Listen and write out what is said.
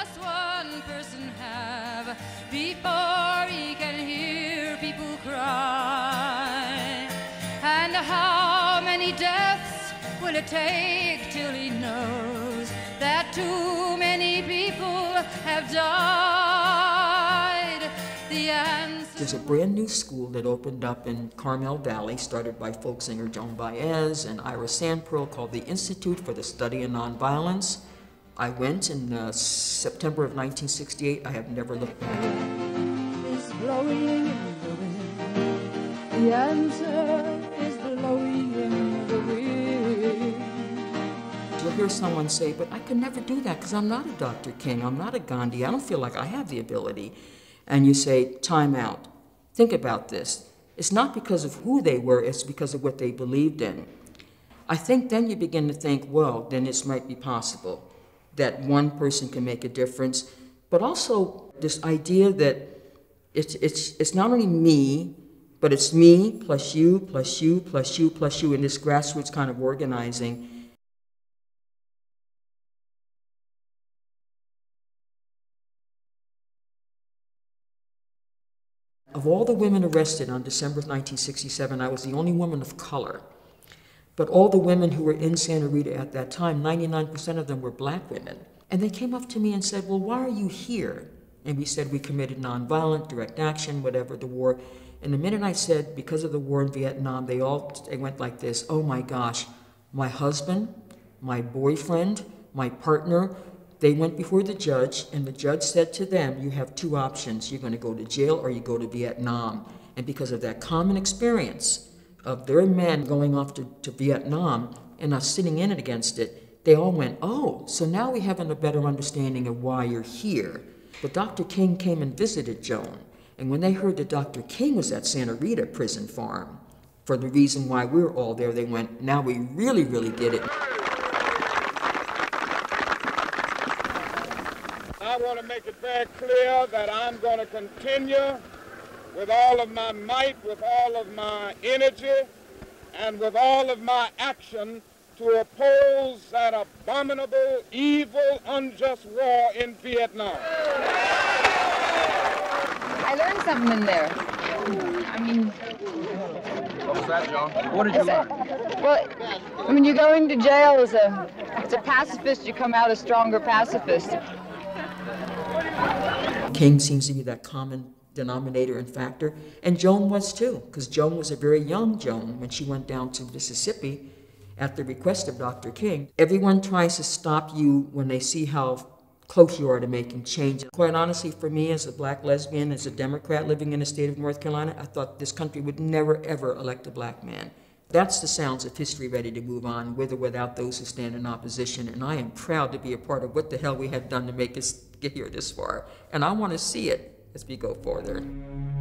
just one person have before he can hear people cry? And how many deaths will it take till he knows that too many people have died? The answer. There's a brand new school that opened up in Carmel Valley, started by folk singer Joan Baez and Ira Sandpearl, called the Institute for the Study of Nonviolence. I went in September of 1968. I have never looked back. Is blowing in the wind. The answer is blowing in the wind. You'll hear someone say, but I could never do that because I'm not a Dr. King, I'm not a Gandhi, I don't feel like I have the ability. And you say, time out. Think about this. It's not because of who they were, it's because of what they believed in. I think then you begin to think, well, then this might be possible, that one person can make a difference, but also this idea that it's not only me, but it's me plus you, plus you, plus you, plus you, in this grassroots kind of organizing. Of all the women arrested on December of 1967, I was the only woman of color. But all the women who were in Santa Rita at that time, 99% of them were black women. And they came up to me and said, well, why are you here? And we said we committed nonviolent, direct action, whatever, the war. And the minute I said, because of the war in Vietnam, they went like this, oh my gosh, my husband, my boyfriend, my partner, they went before the judge, and the judge said to them, you have two options. You're going to go to jail or you go to Vietnam. And because of that common experience of their men going off to Vietnam and us sitting in it against it, they all went, oh, so now we have a better understanding of why you're here. But Dr. King came and visited Joan. And when they heard that Dr. King was at Santa Rita Prison Farm, for the reason why we were all there, they went, now we really, really get it. I want to make it very clear that I'm going to continue with all of my might, with all of my energy, and with all of my action to oppose that abominable, evil, unjust war in Vietnam. I learned something in there. I mean... What was that, John? What did you learn? Well, when you go into jail as a pacifist, you come out a stronger pacifist. King seems to be that common denominator and factor, and Joan was too, because Joan was a very young Joan when she went down to Mississippi at the request of Dr. King. Everyone tries to stop you when they see how close you are to making change. Quite honestly, for me as a black lesbian, as a Democrat living in the state of North Carolina, I thought this country would never, ever elect a black man. That's the sounds of history ready to move on, with or without those who stand in opposition, and I am proud to be a part of what the hell we have done to make us get here this far. And I want to see it as we go further.